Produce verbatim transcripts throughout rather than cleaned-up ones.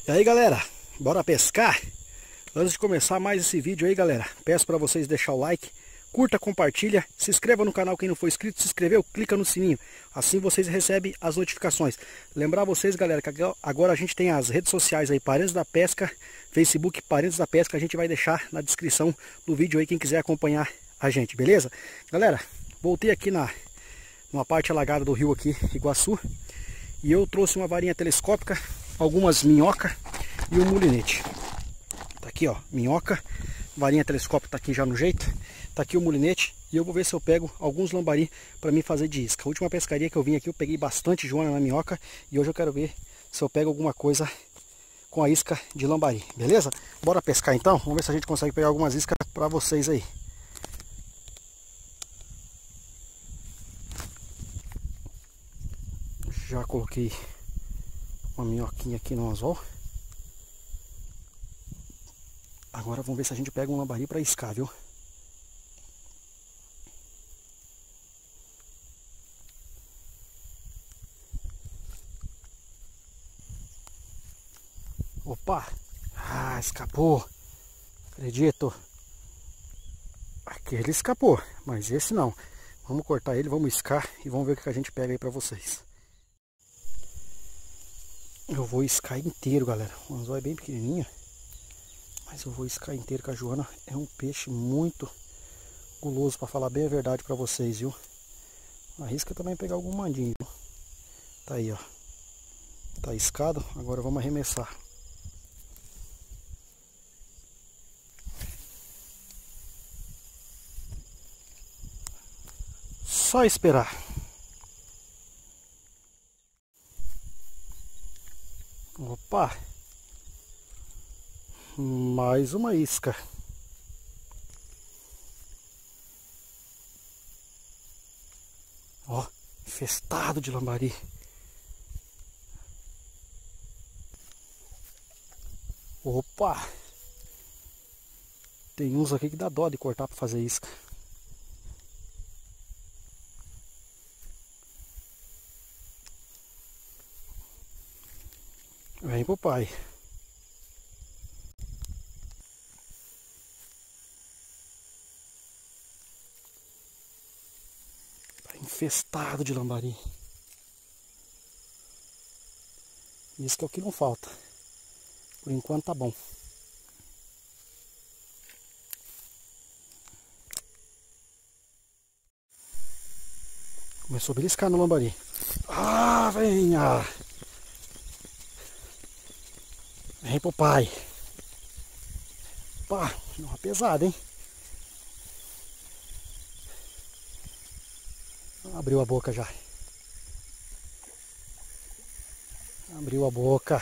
E aí galera, bora pescar? Antes de começar mais esse vídeo aí galera, peço para vocês deixar o like, curta, compartilha, se inscreva no canal quem não for inscrito, se inscreveu, clica no sininho, assim vocês recebem as notificações. Lembrar vocês galera, que agora a gente tem as redes sociais aí, Parentes da Pesca, Facebook Parentes da Pesca, a gente vai deixar na descrição do vídeo aí quem quiser acompanhar a gente, beleza? Galera, voltei aqui na numa parte alagada do rio aqui, Iguaçu, e eu trouxe uma varinha telescópica, algumas minhoca e um mulinete. Tá aqui ó, minhoca, varinha telescópica tá aqui já no jeito, tá aqui o mulinete e eu vou ver se eu pego alguns lambari para mim fazer de isca. A última pescaria que eu vim aqui eu peguei bastante joana na minhoca e hoje eu quero ver se eu pego alguma coisa com a isca de lambari, beleza? Bora pescar então, vamos ver se a gente consegue pegar algumas iscas para vocês aí. Já coloquei uma minhoquinha aqui no anzol. Agora vamos ver se a gente pega um lambari para iscar, viu? Opa! Ah, escapou! Acredito! Aquele escapou, mas esse não. Vamos cortar ele, vamos iscar e vamos ver o que a gente pega aí para vocês. Eu vou iscar inteiro, galera. O anzol é bem pequenininho, mas eu vou iscar inteiro, que a joana é um peixe muito guloso, para falar bem a verdade para vocês, viu? Arrisca também pegar algum mandinho, viu? Tá aí, ó. Tá iscado, agora vamos arremessar. Só esperar. Opa! Mais uma isca. Ó, infestado de lambari. Opa! Tem uns aqui que dá dó de cortar para fazer isca. Vem pro pai. Tá infestado de lambari. Isso que é o que não falta. Por enquanto tá bom. Começou a beliscar no lambari. Ah, venha! Vem pro pai. Pá, uma pesada, hein? Abriu a boca já. Abriu a boca.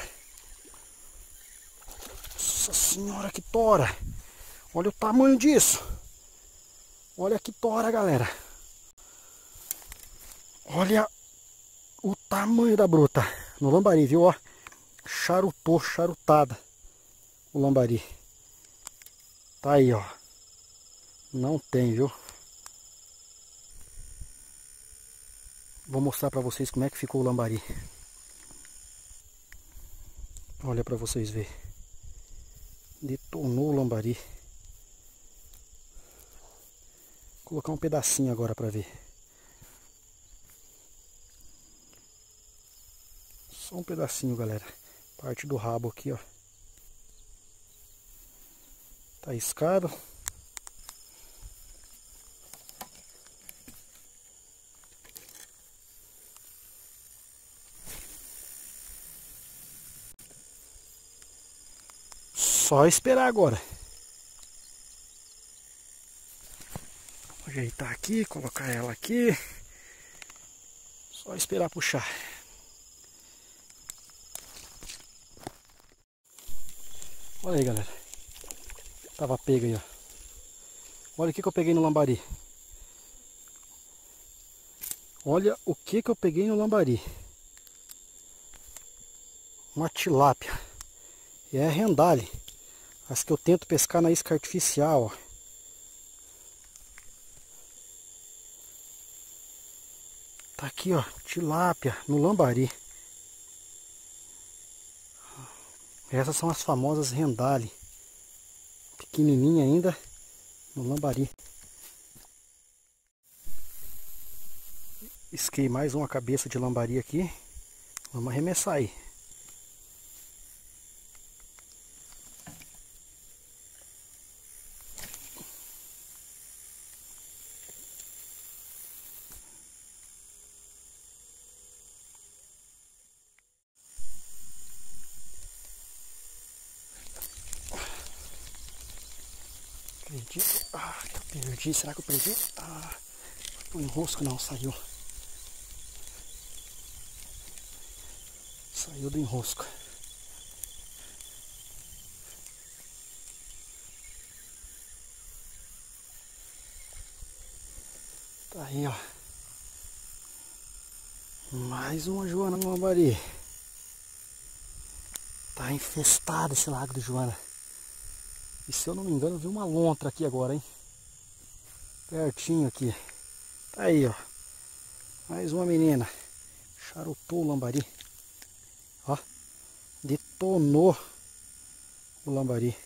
Nossa senhora, que tora! Olha o tamanho disso. Olha que tora, galera. Olha o tamanho da bruta. No lambari, viu? Ó, charutou, charutada o lambari. Tá aí, ó. Não tem, viu? Vou mostrar pra vocês como é que ficou o lambari. Olha pra vocês verem. Detonou o lambari. Vou colocar um pedacinho agora pra ver. Só um pedacinho, galera. Parte do rabo aqui, ó. Tá iscado. Só esperar agora. Vou ajeitar aqui, colocar ela aqui. Só esperar puxar. Olha aí, galera. Tava pega aí, ó. Olha o que que eu peguei no lambari. Olha o que que eu peguei no lambari. Uma tilápia. E é rendale. As que eu tento pescar na isca artificial, ó. Tá aqui, ó, tilápia no lambari. Essas são as famosas rendale. Pequenininha ainda no lambari. Isquei mais uma cabeça de lambari aqui. Vamos arremessar aí. Perdi. Ah, eu perdi. Será que eu perdi? Ah, o enrosco não, saiu. Saiu do enrosco. Tá aí, ó. Mais uma Joana no lambari. Tá infestado esse lago do Joana. E se eu não me engano, eu vi uma lontra aqui agora, hein? Pertinho aqui. Tá aí, ó. Mais uma menina. Charutou o lambari. Ó. Detonou o lambari.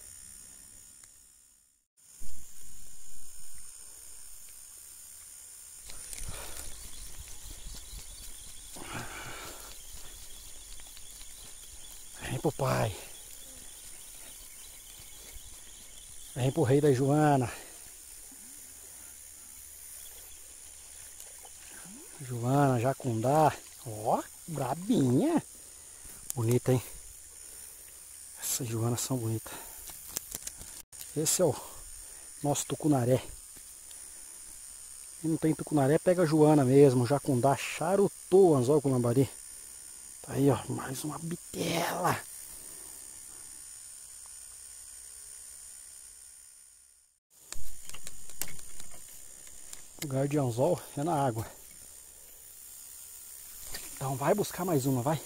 Vem pro pai. Vem pro rei da Joana. Joana, Jacundá. Ó, brabinha. Bonita, hein? Essas Joanas são bonitas. Esse é o nosso tucunaré. Quem não tem tucunaré, pega a Joana mesmo. Jacundá charutou o anzol com o lambari. Tá aí, ó. Mais uma bitela. Lugar de anzol é na água. Então vai buscar mais uma, vai.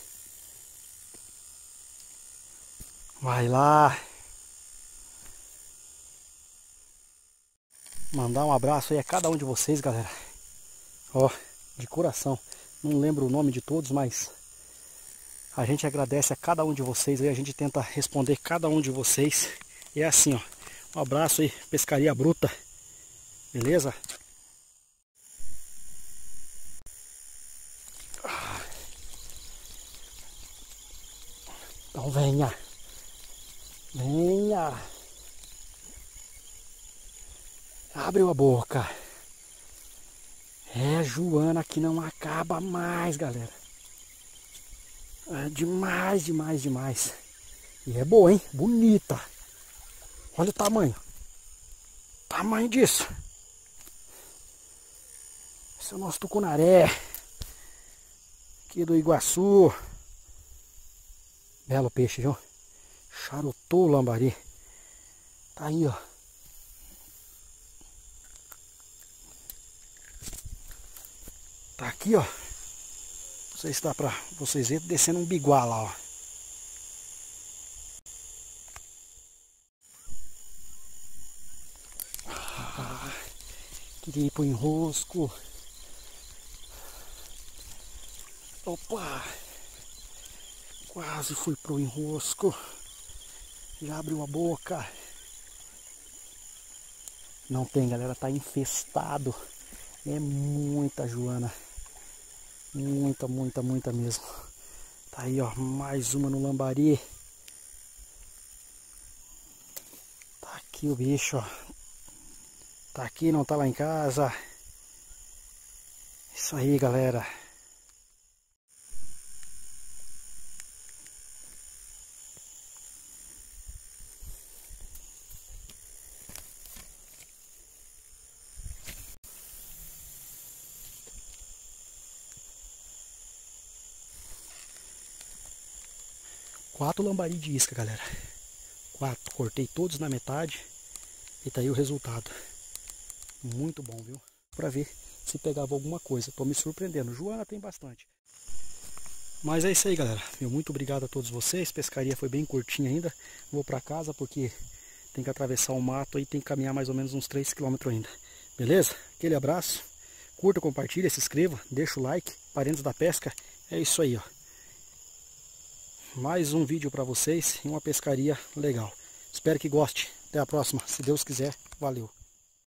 Vai lá. Mandar um abraço aí a cada um de vocês, galera. Ó, de coração. Não lembro o nome de todos, mas a gente agradece a cada um de vocês aí. A gente tenta responder cada um de vocês. E é assim, ó. Um abraço aí, Pescaria Bruta. Beleza? Então venha. Venha. Abre a boca. É Joana que não acaba mais, galera. É demais, demais, demais. E é boa, hein? Bonita. Olha o tamanho. Tamanho disso. Esse é o nosso tucunaré. Aqui do Iguaçu. Belo peixe, viu? Charutou o lambari. Tá aí, ó. Tá aqui, ó. Não sei se dá pra vocês verem, descendo um biguá lá, ó. Ah, queria ir pro enrosco. Opa! Quase fui pro enrosco. Já abriu a boca. Não tem, galera, tá infestado. É muita Joana. Muita, muita, muita mesmo. Tá aí, ó, mais uma no lambari. Tá aqui o bicho, ó. Tá aqui, não tá lá em casa. Isso aí, galera. Quatro lambari de isca, galera. Quatro. Cortei todos na metade. E tá aí o resultado. Muito bom, viu? Pra ver se pegava alguma coisa. Tô me surpreendendo. Joana tem bastante. Mas é isso aí, galera. Meu muito obrigado a todos vocês. Pescaria foi bem curtinha ainda. Vou pra casa porque tem que atravessar o mato aí. Tem que caminhar mais ou menos uns três quilômetros ainda. Beleza? Aquele abraço. Curta, compartilha, se inscreva. Deixa o like. Parentes da Pesca. É isso aí, ó. mais um vídeo para vocês e uma pescaria legal. Espero que goste. Até a próxima, se Deus quiser. Valeu!